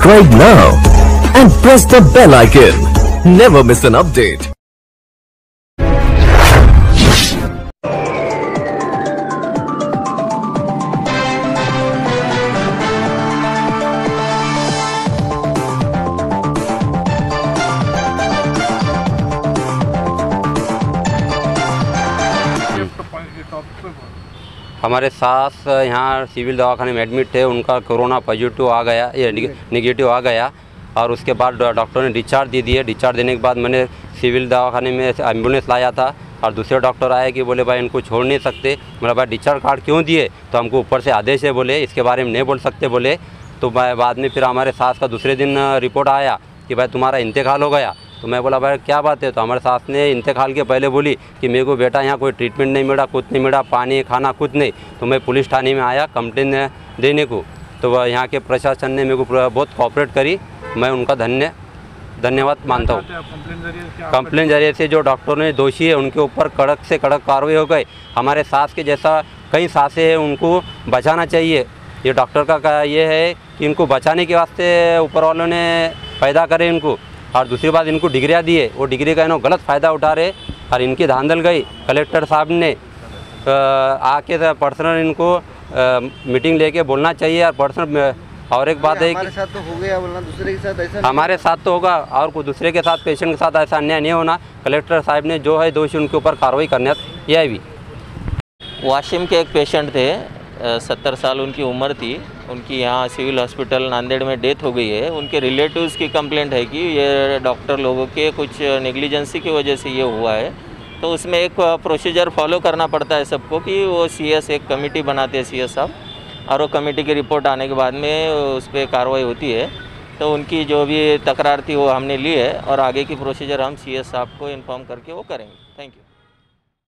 Subscribe now and press the bell icon. Never miss an update. हमारे सास यहाँ civil दवाखाने में एडमिट थे, उनका कोरोना पॉजिटिव आ गया, ये निगेटिव आ गया और उसके बाद डॉक्टर ने डिस्चार्ज दे दिए। डिस्चार्ज देने के बाद मैंने सिविल दवाखाने में एम्बुलेंस लाया था और दूसरे डॉक्टर आए कि बोले भाई इनको छोड़ नहीं सकते। बोला भाई डिस्चार्ज कार्ड क्यों दिए, तो हमको ऊपर से आदेश है, बोले इसके बारे में नहीं बोल सकते बोले। तो बाद में फिर हमारे सास का दूसरे दिन रिपोर्ट आया कि भाई तुम्हारा इंतकाल हो गया। तो मैं बोला भाई क्या बात है, तो हमारे सास ने इंतकाल के पहले बोली कि मेरे को बेटा यहाँ कोई ट्रीटमेंट नहीं मिला, कुछ नहीं मिला, पानी खाना कुछ नहीं। तो मैं पुलिस थाने में आया कंप्लेन देने को, तो यहाँ के प्रशासन ने मेरे को बहुत कोऑपरेट करी, मैं उनका धन्यवाद मानता हूँ। कंप्लेन जरिए से जो डॉक्टर ने दोषी है उनके ऊपर कड़क से कड़क कार्रवाई हो गई। हमारे सास के जैसा कई सासें हैं, उनको बचाना चाहिए। ये डॉक्टर का ये है कि इनको बचाने के वास्ते ऊपर वालों ने पैदा करे इनको, और दूसरी बात इनको डिग्रियाँ दिए, वो डिग्री का इन्होंने गलत फ़ायदा उठा रहे और इनकी धांधल गई। कलेक्टर साहब ने आके पर्सनल इनको मीटिंग लेके बोलना चाहिए और पर्सनल। और एक बात है कि हमारे साथ तो हो गया, बोलना दूसरे के साथ ऐसा हमारे साथ तो होगा और कोई दूसरे के साथ, पेशेंट के साथ ऐसा अन्याय नहीं होना। कलेक्टर साहब ने जो है दोषी उनके ऊपर कार्रवाई करने यह भी। वाशिम के एक पेशेंट थे, 70 साल उनकी उम्र थी, उनकी यहाँ सिविल हॉस्पिटल नांदेड़ में डेथ हो गई है। उनके रिलेटिव्स की कंप्लेंट है कि ये डॉक्टर लोगों के कुछ नेग्लिजेंसी की वजह से ये हुआ है। तो उसमें एक प्रोसीजर फॉलो करना पड़ता है सबको कि वो CS एक कमेटी बनाते हैं CS साहब, और वो कमेटी की रिपोर्ट आने के बाद में उस पर कार्रवाई होती है। तो उनकी जो भी तकरार थी वो हमने ली है और आगे की प्रोसीजर हम CS साहब को इन्फॉर्म करके वो करेंगे। Thank you.